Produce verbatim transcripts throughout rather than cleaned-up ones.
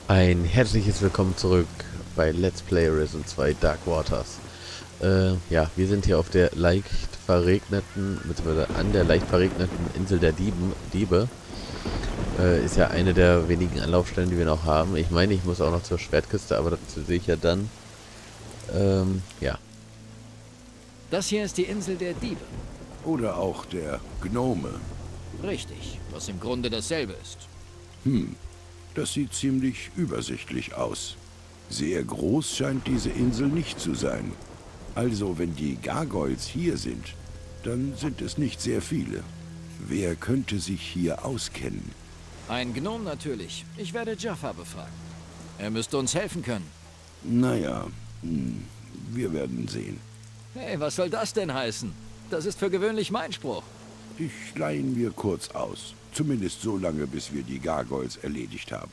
Ein herzliches Willkommen zurück bei Let's Play Risen zwei Dark Waters. Äh, ja, wir sind hier auf der leicht verregneten, beziehungsweise an der leicht verregneten Insel der Dieben, Diebe. Äh, ist ja eine der wenigen Anlaufstellen, die wir noch haben. Ich meine, ich muss auch noch zur Schwertkiste, aber dazu sehe ich ja dann. Ähm, ja. Das hier ist die Insel der Diebe. Oder auch der Gnome. Richtig, was im Grunde dasselbe ist. Hm, das sieht ziemlich übersichtlich aus. Sehr groß scheint diese Insel nicht zu sein. Also, wenn die Gargoyles hier sind, dann sind es nicht sehr viele. Wer könnte sich hier auskennen? Ein Gnom natürlich. Ich werde Jaffa befragen. Er müsste uns helfen können. Naja, hm, wir werden sehen. Hey, was soll das denn heißen? Das ist für gewöhnlich mein Spruch. Ich leihe ihn mir kurz aus. Zumindest so lange, bis wir die Gargoyles erledigt haben.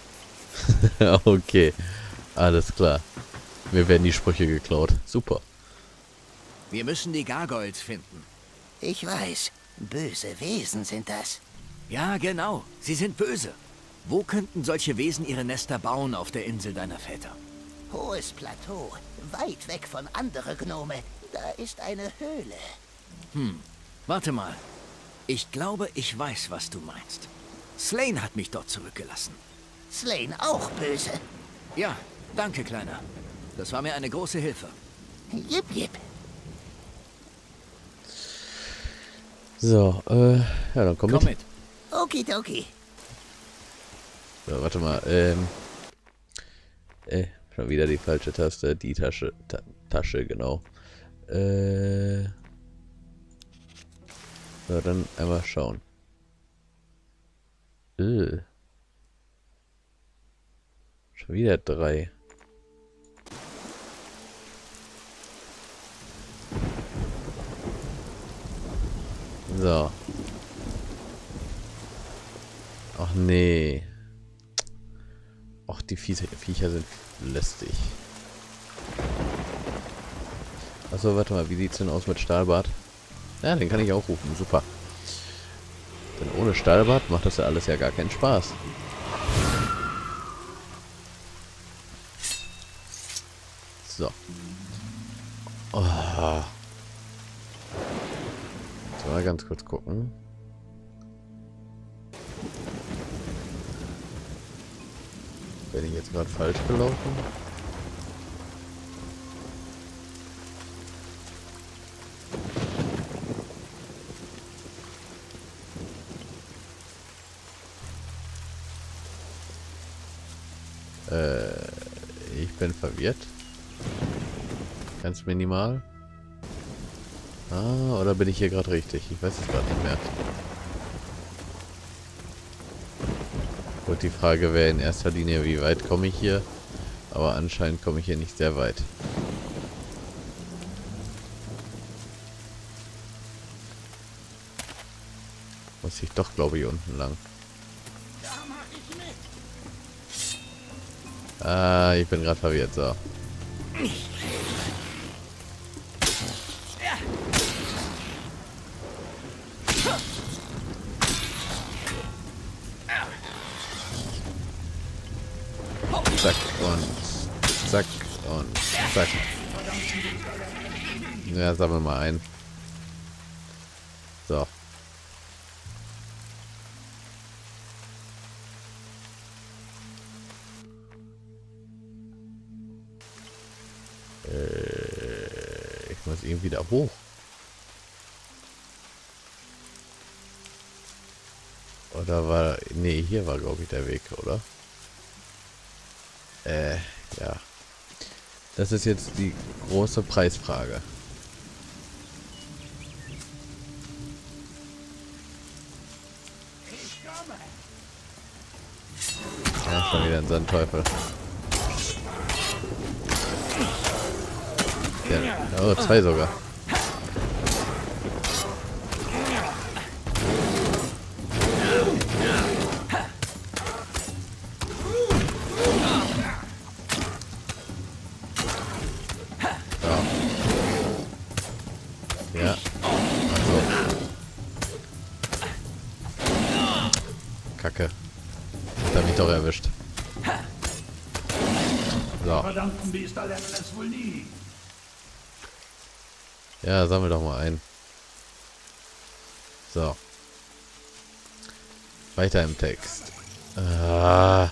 Okay, alles klar. Mir werden die Sprüche geklaut. Super. Wir müssen die Gargoyles finden. Ich weiß, böse Wesen sind das. Ja, genau. Sie sind böse. Wo könnten solche Wesen ihre Nester bauen auf der Insel deiner Väter? Hohes Plateau, weit weg von anderen Gnome. Da ist eine Höhle. Hm, warte mal. Ich glaube, ich weiß, was du meinst. Slane hat mich dort zurückgelassen. Slane auch böse. Ja, danke, Kleiner. Das war mir eine große Hilfe. Jip, jip. So, äh, ja, dann komm, Komm mit. mit. Okidoki. So, warte mal, ähm. Äh, schon wieder die falsche Taste. Die Tasche, Ta Tasche, genau. Äh. So, dann einmal schauen. Äh. Schon wieder drei. So. Ach nee. Ach, die Viecher, Viecher sind lästig. Achso, warte mal, wie sieht's denn aus mit Stahlbart? Ja, den kann ich auch rufen, super. Denn ohne Stahlbart macht das ja alles ja gar keinen Spaß. So. Oh. Jetzt mal ganz kurz gucken. Bin ich jetzt gerade falsch gelaufen? Äh, ich bin verwirrt. Ganz minimal. Ah, oder bin ich hier gerade richtig? Ich weiß es gerade nicht mehr. Gut, die Frage wäre in erster Linie, wie weit komme ich hier? Aber anscheinend komme ich hier nicht sehr weit. Muss ich doch, glaube ich, unten lang. Ah, ich bin gerade verwirrt, so. Zack und zack und zack. Ja, sammeln wir mal ein. So. Äh, ich muss irgendwie da hoch. Oder war... Nee, hier war, glaube ich, der Weg, oder? Äh, ja. Das ist jetzt die große Preisfrage. Ja, schon wieder ein Sandteufel. Ja, oh, zwei sogar. Ja. Also. Kacke. Hat er mich doch erwischt. So. Verdammten Biester lernen es wohl nie. Ja, sammel doch mal ein. So. Weiter im Text. Ah.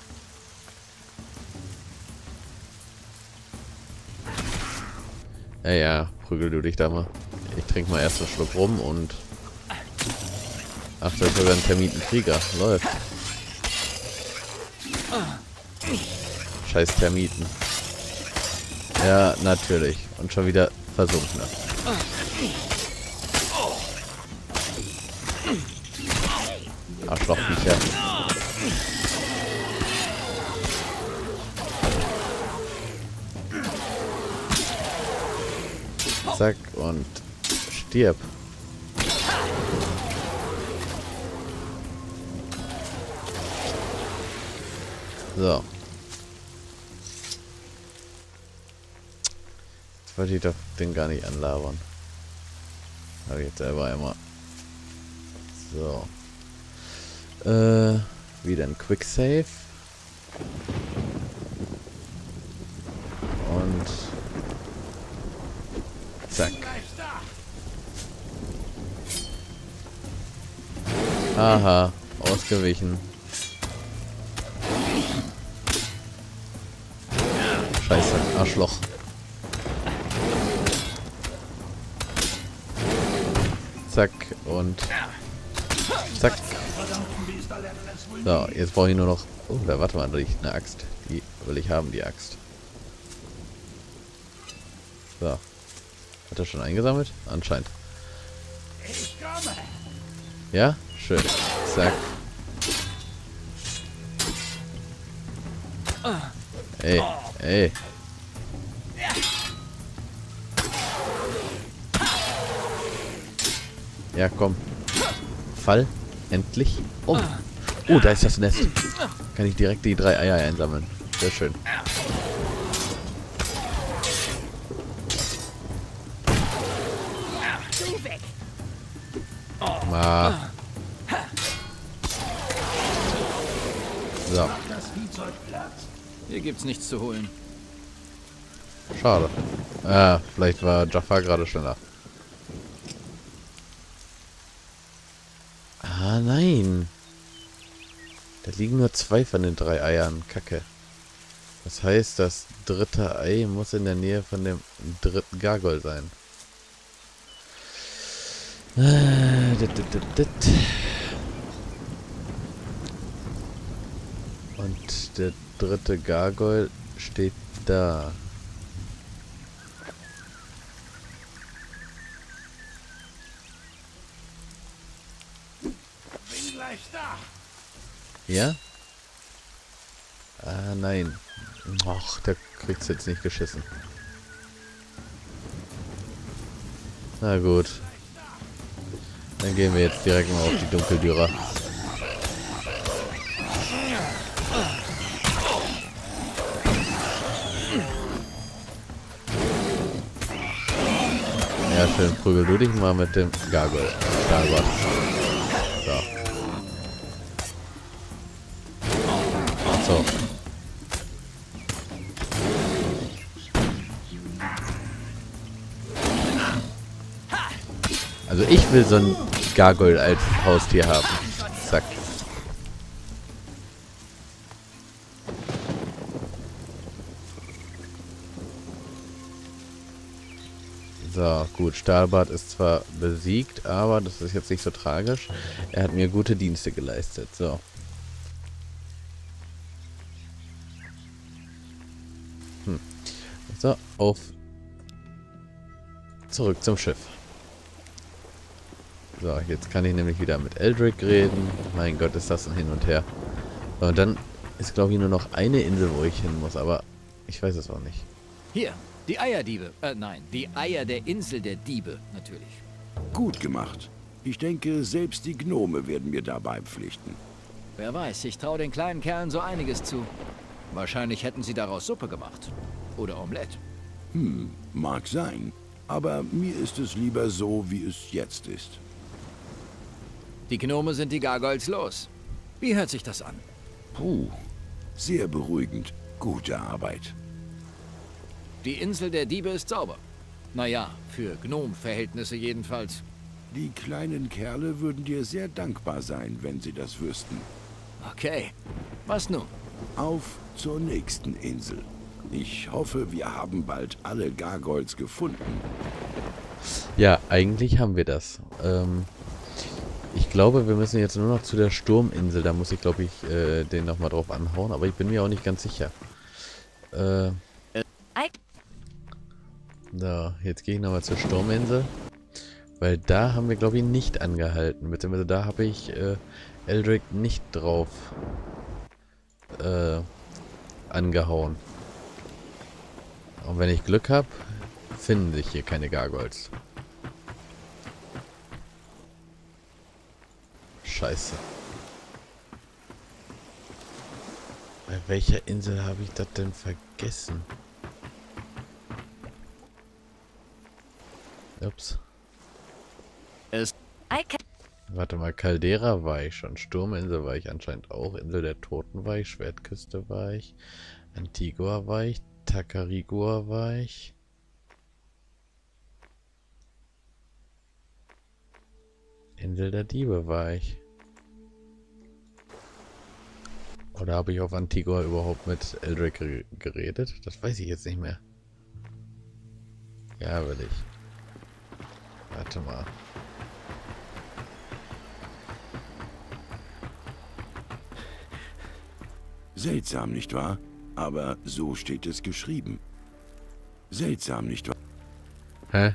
Ja, ja, prügel du dich da mal. Ich trinke mal erst einen Schluck rum und... Ach, das ist sogar ein Termitenkrieger. Läuft. Scheiß Termiten. Ja, natürlich. Und schon wieder versunken. Arschlochviecher. Zack und stirb. So. Jetzt wollte ich doch den gar nicht anlabern. Habe ich jetzt selber einmal. So. Äh, wieder ein Quick Save. Und zack. Aha, ausgewichen. Scheiße, Arschloch. Zack und zack. So, jetzt brauche ich nur noch... Oh, da warte mal, da liegt eine Axt. Die will ich haben, die Axt. So. Hat er schon eingesammelt? Anscheinend. Ja? Schön. Zack. Ey, ey. Ja, komm. Fall. Endlich. Oh. Oh, da ist das Nest. Kann ich direkt die drei Eier einsammeln. Sehr schön. Ah. So. Hier gibt's nichts zu holen. Schade. Ah, vielleicht war Jafar gerade schneller. Ah, nein. Da liegen nur zwei von den drei Eiern. Kacke. Das heißt, das dritte Ei muss in der Nähe von dem dritten Gargoyle sein. Ah, dit, dit, dit, dit. Und der dritte Gargoyle steht da. Bin gleich da. Ja? Ah, nein. Ach, der kriegt's jetzt nicht geschissen. Na gut. Dann gehen wir jetzt direkt mal auf die Dunkeldürer. Ja, schön. Prügel du dich mal mit dem Gargoyle. Gargoyle. So. So. Also ich will so ein Gargoyle als Haustier haben. Zack. So, gut. Stahlbart ist zwar besiegt, aber das ist jetzt nicht so tragisch. Er hat mir gute Dienste geleistet. So. Hm. So, auf. Zurück zum Schiff. So, jetzt kann ich nämlich wieder mit Eldrick reden. Mein Gott, ist das ein Hin und Her. So, und dann ist, glaube ich, nur noch eine Insel, wo ich hin muss, aber ich weiß es auch nicht. Hier, die Eierdiebe. Äh, nein, die Eier der Insel der Diebe, natürlich. Gut gemacht. Ich denke, selbst die Gnome werden mir dabei pflichten. Wer weiß, ich traue den kleinen Kerlen so einiges zu. Wahrscheinlich hätten sie daraus Suppe gemacht. Oder Omelette. Hm, mag sein. Aber mir ist es lieber so, wie es jetzt ist. Die Gnome sind die Gargoyles los. Wie hört sich das an? Puh, sehr beruhigend. Gute Arbeit. Die Insel der Diebe ist sauber. Naja, für Gnome-Verhältnisse jedenfalls. Die kleinen Kerle würden dir sehr dankbar sein, wenn sie das wüssten. Okay. Was nun? Auf zur nächsten Insel. Ich hoffe, wir haben bald alle Gargoyles gefunden. Ja, eigentlich haben wir das. Ähm, ich glaube, wir müssen jetzt nur noch zu der Sturminsel. Da muss ich, glaube ich, äh, den nochmal drauf anhauen. Aber ich bin mir auch nicht ganz sicher. Äh, so, jetzt gehe ich nochmal zur Sturminsel. Weil da haben wir, glaube ich, nicht angehalten. Beziehungsweise da habe ich äh, Eldrick nicht drauf äh, angehauen. Und wenn ich Glück habe, finden sich hier keine Gargoyles. Scheiße. Bei welcher Insel habe ich das denn vergessen? Ups. Es Warte mal, Caldera war ich schon. Sturminsel war ich anscheinend auch. Insel der Toten war ich. Schwertküste war ich. Antigua war ich. Tacarigua war ich. Insel der Diebe war ich. Oder habe ich auf Antigua überhaupt mit Eldrick geredet? Das weiß ich jetzt nicht mehr. Ja, will ich. Warte mal. Seltsam, nicht wahr? Aber so steht es geschrieben. Seltsam, nicht wahr? Hä?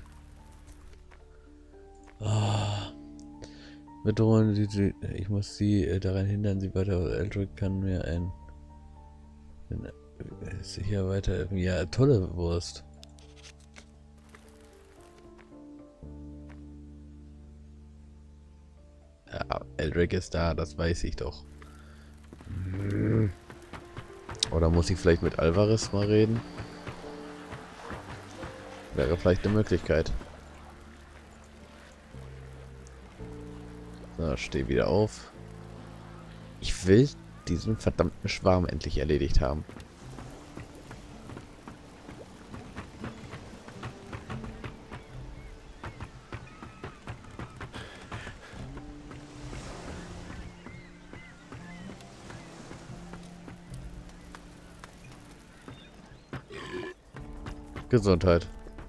Oh. Bedrohen sie, sie, ich muss sie äh, daran hindern, sie weiter. Eldrick kann mir ein. ein äh, hier weiter. Ja, tolle Wurst. Ja, Eldrick ist da, das weiß ich doch. Hm. Oder muss ich vielleicht mit Alvarez mal reden? Wäre vielleicht eine Möglichkeit. So, steh wieder auf. Ich will diesen verdammten Schwarm endlich erledigt haben. Gesundheit.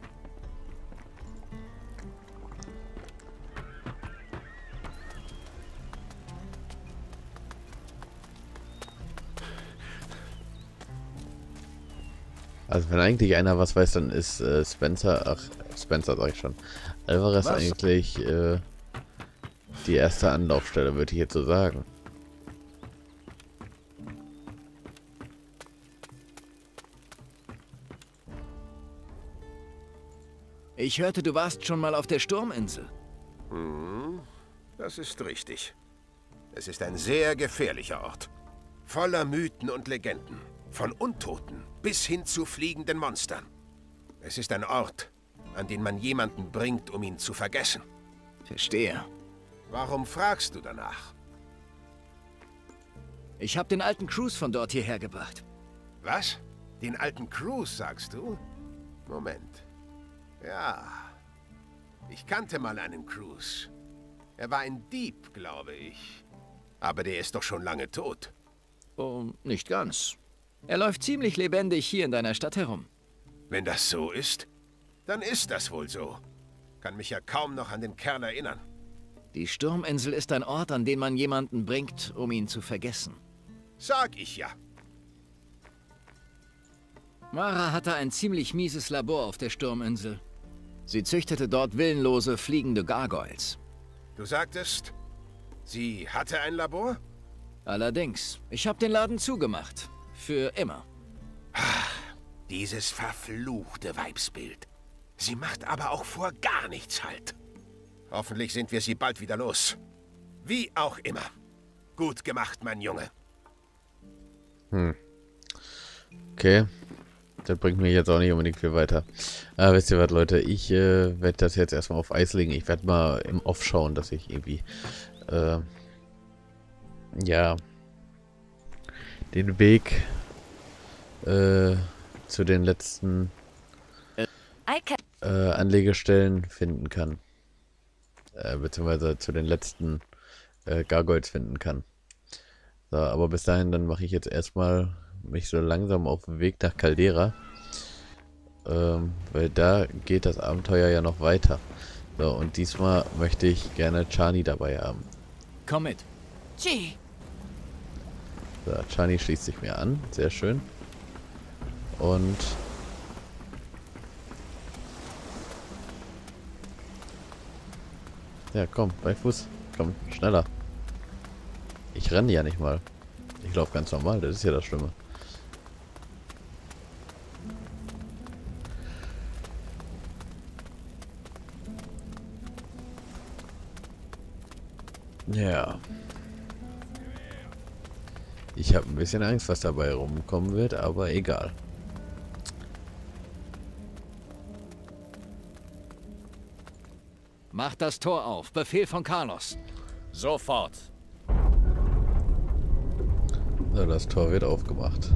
Also wenn eigentlich einer was weiß, dann ist äh, Spencer, ach, Spencer sag ich schon, Alvarez was? Eigentlich äh, die erste Anlaufstelle, würde ich jetzt so sagen. Ich hörte, du warst schon mal auf der Sturminsel. Hm, das ist richtig. Es ist ein sehr gefährlicher Ort. Voller Mythen und Legenden. Von Untoten bis hin zu fliegenden Monstern. Es ist ein Ort, an den man jemanden bringt, um ihn zu vergessen. Verstehe. Warum fragst du danach? Ich habe den alten Cruz von dort hierher gebracht. Was? Den alten Cruz, sagst du? Moment. Ja, ich kannte mal einen Cruz. Er war ein Dieb, glaube ich. Aber der ist doch schon lange tot. Oh, nicht ganz. Er läuft ziemlich lebendig hier in deiner Stadt herum. Wenn das so ist, dann ist das wohl so. Kann mich ja kaum noch an den Kerl erinnern. Die Sturminsel ist ein Ort, an den man jemanden bringt, um ihn zu vergessen. Sag ich ja. Mara hatte ein ziemlich mieses Labor auf der Sturminsel. Sie züchtete dort willenlose, fliegende Gargoyles. Du sagtest, sie hatte ein Labor? Allerdings. Ich habe den Laden zugemacht. Für immer. Ach, dieses verfluchte Weibsbild. Sie macht aber auch vor gar nichts Halt. Hoffentlich sind wir sie bald wieder los. Wie auch immer. Gut gemacht, mein Junge. Hm. Okay. Das bringt mich jetzt auch nicht unbedingt viel weiter. Aber wisst ihr was, Leute? Ich äh, werde das jetzt erstmal auf Eis legen. Ich werde mal im Off schauen, dass ich irgendwie äh, ja den Weg äh, zu den letzten äh, Anlegestellen finden kann. Äh, beziehungsweise zu den letzten äh, Gargoyles finden kann. So, aber bis dahin, dann mache ich jetzt erstmal mich so langsam auf den Weg nach Caldera. Ähm, weil da geht das Abenteuer ja noch weiter. So, und diesmal möchte ich gerne Chani dabei haben. Komm mit. Gee. So, Chani schließt sich mir an. Sehr schön. Und... Ja, komm, bei Fuß. Komm, schneller. Ich renne ja nicht mal. Ich laufe ganz normal, das ist ja das Schlimme. Ja. Ich habe ein bisschen Angst, was dabei rumkommen wird, aber egal. Macht das Tor auf. Befehl von Carlos. Sofort. So, das Tor wird aufgemacht.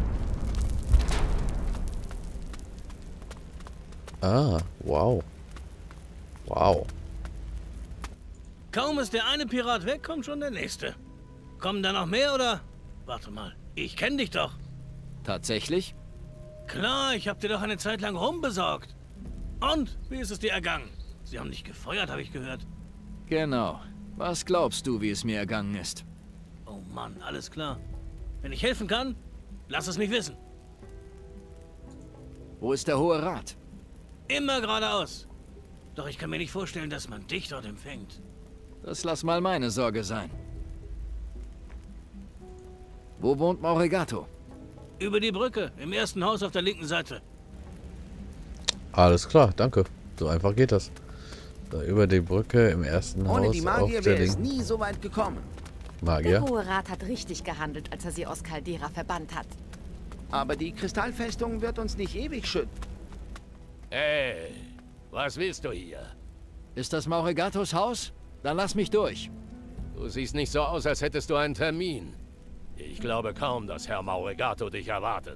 Ah, wow. Wow. Kaum ist der eine Pirat weg, kommt schon der nächste. Kommen da noch mehr, oder? Warte mal, ich kenne dich doch. Tatsächlich? Klar, ich habe dir doch eine Zeit lang rumbesorgt. Und, wie ist es dir ergangen? Sie haben dich gefeuert, habe ich gehört. Genau. Was glaubst du, wie es mir ergangen ist? Oh Mann, alles klar. Wenn ich helfen kann, lass es mich wissen. Wo ist der Hohe Rat? Immer geradeaus. Doch ich kann mir nicht vorstellen, dass man dich dort empfängt. Das lass mal meine Sorge sein. Wo wohnt Maurigato? Über die Brücke, im ersten Haus auf der linken Seite. Alles klar, danke. So einfach geht das. So, über die Brücke im ersten Ohne Haus die auf Magier der wäre es linken. nie so weit gekommen. Magier? Der Hohe Rat hat richtig gehandelt, als er sie aus Caldera verbannt hat. Aber die Kristallfestung wird uns nicht ewig schützen. Hey, was willst du hier? Ist das Maurigatos Haus? Dann lass mich durch. Du siehst nicht so aus, als hättest du einen Termin. Ich glaube kaum, dass Herr Maurigato dich erwartet.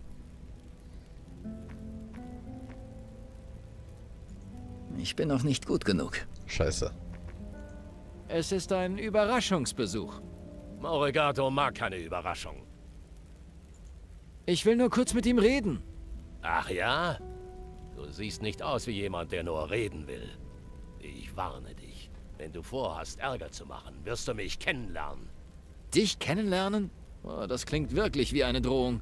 Ich bin noch nicht gut genug. Scheiße. Es ist ein Überraschungsbesuch. Maurigato mag keine Überraschung. Ich will nur kurz mit ihm reden. Ach ja? Du siehst nicht aus wie jemand, der nur reden will. Ich warne dich. Wenn du vorhast, Ärger zu machen, wirst du mich kennenlernen. Dich kennenlernen? Oh, das klingt wirklich wie eine Drohung.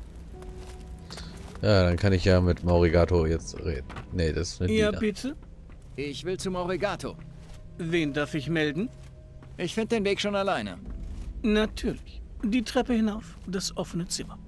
Ja, dann kann ich ja mit Maurigato jetzt reden. Nee, das ist eine Ja, Diener. bitte? Ich will zu Maurigato. Wen darf ich melden? Ich finde den Weg schon alleine. Natürlich. Die Treppe hinauf, das offene Zimmer.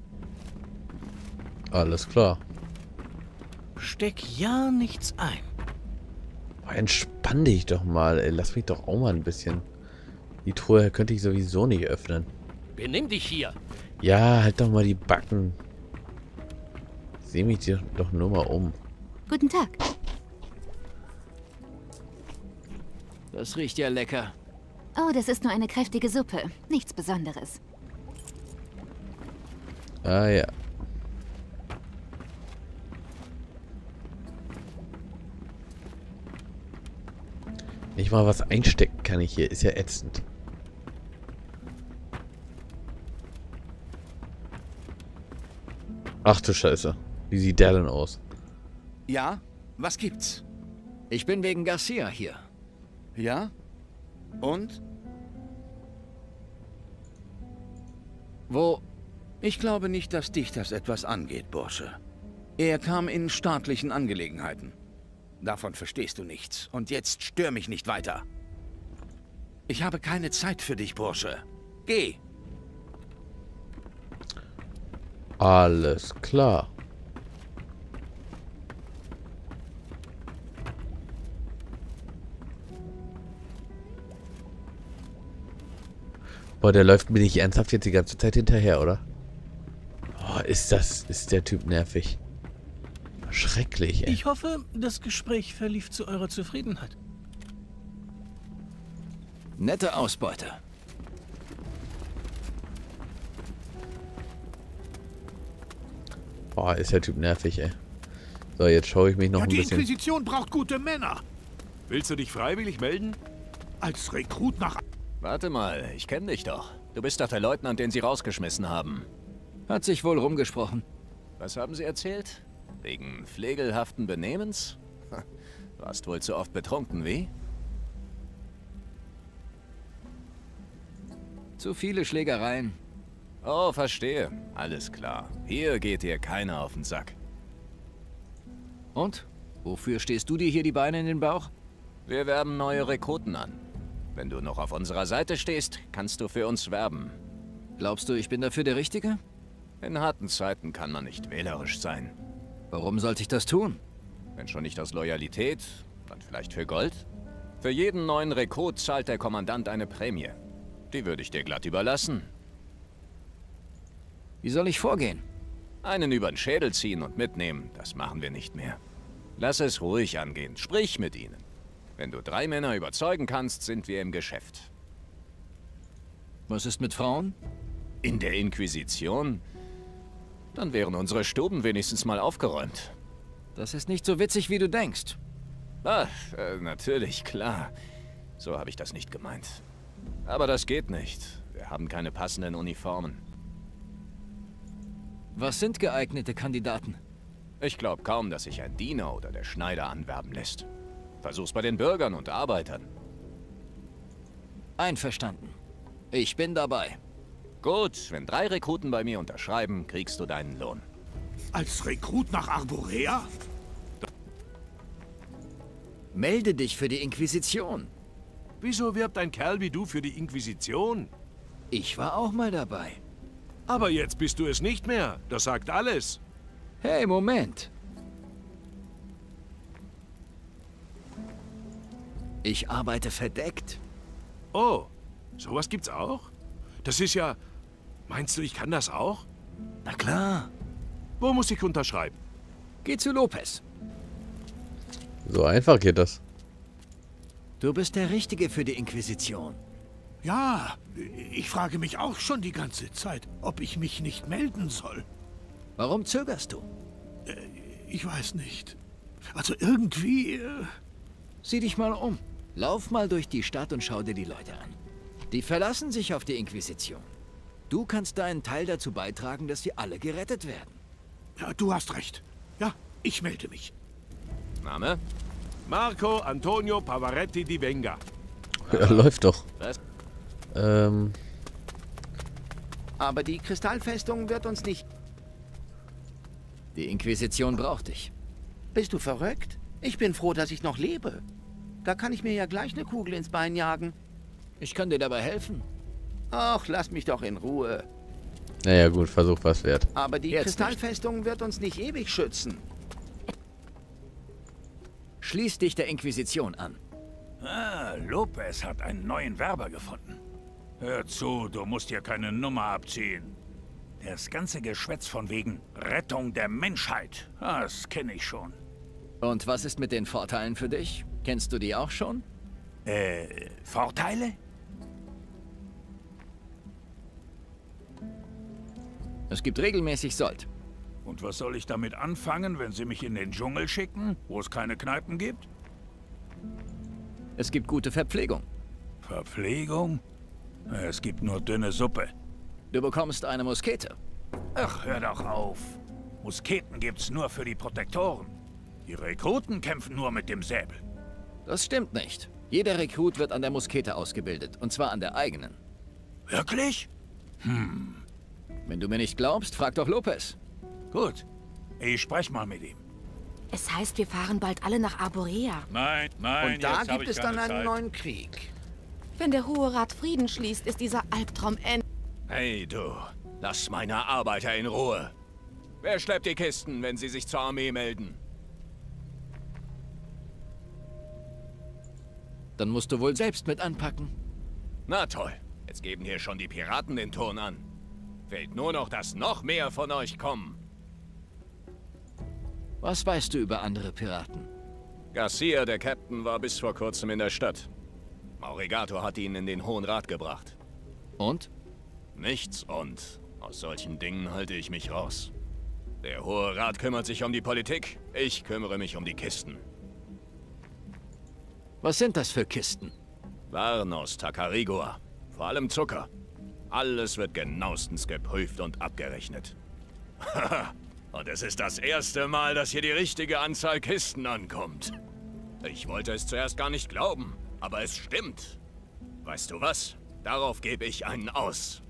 Alles klar. Steck ja nichts ein. Boah, entspann dich doch mal, ey. Lass mich doch auch mal ein bisschen. Die Truhe könnte ich sowieso nicht öffnen. Benimm dich hier. Ja, halt doch mal die Backen. Ich sehe mich dir doch nur mal um. Guten Tag. Das riecht ja lecker. Oh, das ist nur eine kräftige Suppe. Nichts Besonderes. Ah ja. Nicht mal was einstecken kann ich hier. Ist ja ätzend. Ach du Scheiße. Wie sieht der denn aus? Ja? Was gibt's? Ich bin wegen Garcia hier. Ja? Und? Wo? Ich glaube nicht, dass dich das etwas angeht, Bursche. Er kam in staatlichen Angelegenheiten. Davon verstehst du nichts. Und jetzt stör mich nicht weiter. Ich habe keine Zeit für dich, Bursche. Geh! Alles klar. Boah, der läuft mir nicht ernsthaft jetzt die ganze Zeit hinterher, oder? Oh, ist das... Ist der Typ nervig. Schrecklich, ey. Ich hoffe, das Gespräch verlief zu eurer Zufriedenheit. Nette Ausbeute. Boah, ist der Typ nervig, ey. So, jetzt schaue ich mich noch Ja, ein die bisschen... Inquisition braucht gute Männer. Willst du dich freiwillig melden? Als Rekrut nach... Warte mal, ich kenne dich doch. Du bist doch der Leutnant, den sie rausgeschmissen haben. Hat sich wohl rumgesprochen. Was haben sie erzählt? Wegen pflegelhaften Benehmens? Du warst wohl zu oft betrunken, wie? Zu viele Schlägereien. Oh, verstehe. Alles klar. Hier geht dir keiner auf den Sack. Und? Wofür stehst du dir hier die Beine in den Bauch? Wir werben neue Rekruten an. Wenn du noch auf unserer Seite stehst, kannst du für uns werben. Glaubst du, ich bin dafür der Richtige? In harten Zeiten kann man nicht wählerisch sein. Warum sollte ich das tun? Wenn schon nicht aus Loyalität, dann vielleicht für Gold? Für jeden neuen Rekrut zahlt der Kommandant eine Prämie. Die würde ich dir glatt überlassen. Wie soll ich vorgehen? Einen über den Schädel ziehen und mitnehmen, das machen wir nicht mehr. Lass es ruhig angehen, sprich mit ihnen. Wenn du drei Männer überzeugen kannst, sind wir im Geschäft. Was ist mit Frauen? In der Inquisition? Dann wären unsere Stuben wenigstens mal aufgeräumt. Das ist nicht so witzig, wie du denkst. Ah, äh, natürlich, klar. So habe ich das nicht gemeint. Aber das geht nicht. Wir haben keine passenden Uniformen. Was sind geeignete Kandidaten? Ich glaube kaum, dass sich ein Diener oder der Schneider anwerben lässt. Versuch's bei den Bürgern und Arbeitern. Einverstanden. Ich bin dabei. Gut, wenn drei Rekruten bei mir unterschreiben, kriegst du deinen Lohn. Als Rekrut nach Arborea? Melde dich für die Inquisition. Wieso wirbt ein Kerl wie du für die Inquisition? Ich war auch mal dabei. Aber jetzt bist du es nicht mehr. Das sagt alles. Hey, Moment. Ich arbeite verdeckt. Oh, sowas gibt's auch? Das ist ja... Meinst du, ich kann das auch? Na klar. Wo muss ich unterschreiben? Geh zu Lopez. So einfach geht das. Du bist der Richtige für die Inquisition. Ja, ich frage mich auch schon die ganze Zeit, ob ich mich nicht melden soll. Warum zögerst du? Äh, ich weiß nicht. Also irgendwie... Äh... Sieh dich mal um. Lauf mal durch die Stadt und schau dir die Leute an. Die verlassen sich auf die Inquisition. Du kannst deinen Teil dazu beitragen, dass sie alle gerettet werden. Ja, du hast recht. Ja, ich melde mich. Name? Marco Antonio Pavaretti di Venga. Ja, läuft doch. Was? Ähm... Aber die Kristallfestung wird uns nicht... Die Inquisition braucht dich. Bist du verrückt? Ich bin froh, dass ich noch lebe. Da kann ich mir ja gleich eine Kugel ins Bein jagen. Ich kann dir dabei helfen. Ach, lass mich doch in Ruhe. Naja gut, Versuch was wert. Aber die Jetzt Kristallfestung nicht. wird uns nicht ewig schützen. Schließ dich der Inquisition an. Ah, Lopez hat einen neuen Werber gefunden. Hör zu, du musst hier keine Nummer abziehen. Das ganze Geschwätz von wegen Rettung der Menschheit, das kenne ich schon. Und was ist mit den Vorteilen für dich? Kennst du die auch schon? Äh, Vorteile? Es gibt regelmäßig Sold. Und was soll ich damit anfangen, wenn sie mich in den Dschungel schicken, wo es keine Kneipen gibt? Es gibt gute Verpflegung. Verpflegung? Es gibt nur dünne Suppe. Du bekommst eine Muskete. Ach, hör doch auf. Musketen gibt's nur für die Protektoren. Die Rekruten kämpfen nur mit dem Säbel. Das stimmt nicht. Jeder Rekrut wird an der Muskete ausgebildet, und zwar an der eigenen. Wirklich? Hm. Wenn du mir nicht glaubst, frag doch Lopez. Gut, ich sprech mal mit ihm. Es heißt, wir fahren bald alle nach Arborea. Nein, nein, Und da gibt es dann einen Zeit. neuen Krieg. Wenn der Hohe Rat Frieden schließt, ist dieser Albtraum end... Hey du, lass meine Arbeiter in Ruhe. Wer schleppt die Kisten, wenn sie sich zur Armee melden? Dann musst du wohl selbst mit anpacken. Na toll, jetzt geben hier schon die Piraten den Ton an. Fehlt nur noch, dass noch mehr von euch kommen. Was weißt du über andere Piraten? Garcia, der Captain, war bis vor kurzem in der Stadt. Maurigato hat ihn in den Hohen Rat gebracht. Und? Nichts und. Aus solchen Dingen halte ich mich raus. Der Hohe Rat kümmert sich um die Politik, ich kümmere mich um die Kisten. Was sind das für Kisten? Waren aus Takarigua. Vor allem Zucker. Alles wird genauestens geprüft und abgerechnet. Und es ist das erste Mal, dass hier die richtige Anzahl Kisten ankommt. Ich wollte es zuerst gar nicht glauben, aber es stimmt. Weißt du was? Darauf gebe ich einen aus.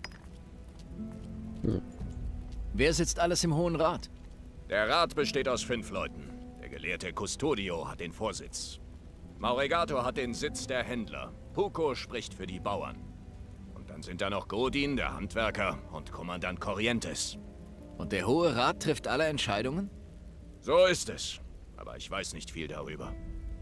Hm. Wer sitzt alles im Hohen Rat? Der Rat besteht aus fünf Leuten. Der gelehrte Custodio hat den Vorsitz. Mauregato hat den Sitz der Händler. Puko spricht für die Bauern. Und dann sind da noch Godin, der Handwerker, und Kommandant Corrientes. Und der Hohe Rat trifft alle Entscheidungen? So ist es. Aber ich weiß nicht viel darüber.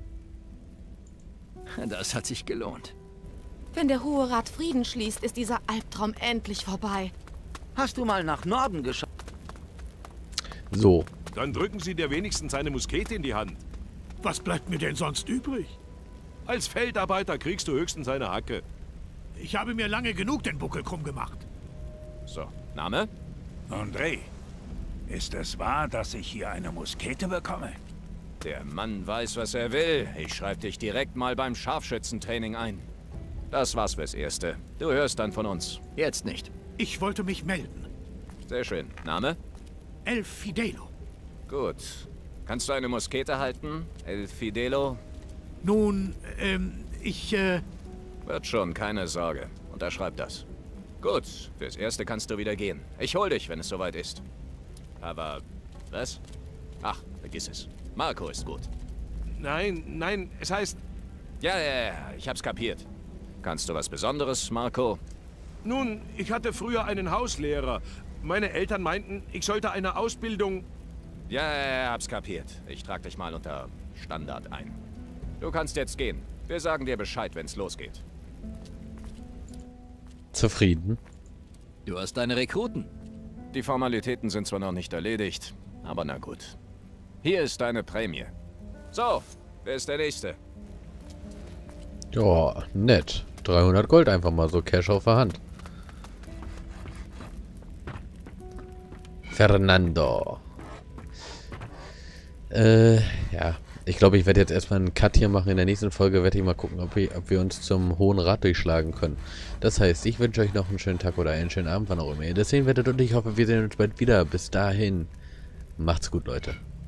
Das hat sich gelohnt. Wenn der Hohe Rat Frieden schließt, ist dieser Albtraum endlich vorbei. Hast du mal nach Norden geschaut? So. Dann drücken Sie dir wenigstens eine Muskete in die Hand. Was bleibt mir denn sonst übrig? Als Feldarbeiter kriegst du höchstens eine Hacke. Ich habe mir lange genug den Buckel krumm gemacht. So, Name? André, ist es wahr, dass ich hier eine Muskete bekomme? Der Mann weiß, was er will. Ich schreibe dich direkt mal beim Scharfschützentraining ein. Das war's fürs Erste. Du hörst dann von uns. Jetzt nicht. Ich wollte mich melden. Sehr schön. Name? El Fidelo. Gut. Kannst du eine Muskete halten, El Fidelo? Nun, ähm, ich, äh... Wird schon, keine Sorge. Unterschreib das. Gut, fürs Erste kannst du wieder gehen. Ich hol dich, wenn es soweit ist. Aber, was? Ach, vergiss es. Marco ist gut. Nein, nein, es heißt... Ja, ja, ja, ich hab's kapiert. Kannst du was Besonderes, Marco? Nun, ich hatte früher einen Hauslehrer. Meine Eltern meinten, ich sollte eine Ausbildung... Ja, ja, ja, hab's kapiert. Ich trag dich mal unter Standard ein. Du kannst jetzt gehen. Wir sagen dir Bescheid, wenn's losgeht. Zufrieden? Du hast deine Rekruten. Die Formalitäten sind zwar noch nicht erledigt, aber na gut. Hier ist deine Prämie. So, wer ist der Nächste? Ja, nett. dreihundert Gold einfach mal so Cash auf der Hand. Fernando. Äh, ja. Ich glaube, ich werde jetzt erstmal einen Cut hier machen. In der nächsten Folge werde ich mal gucken, ob wir, ob wir uns zum Hohen Rat durchschlagen können. Das heißt, ich wünsche euch noch einen schönen Tag oder einen schönen Abend, wann auch immer ihr das sehen werdet. Und ich hoffe, wir sehen uns bald wieder. Bis dahin. Macht's gut, Leute.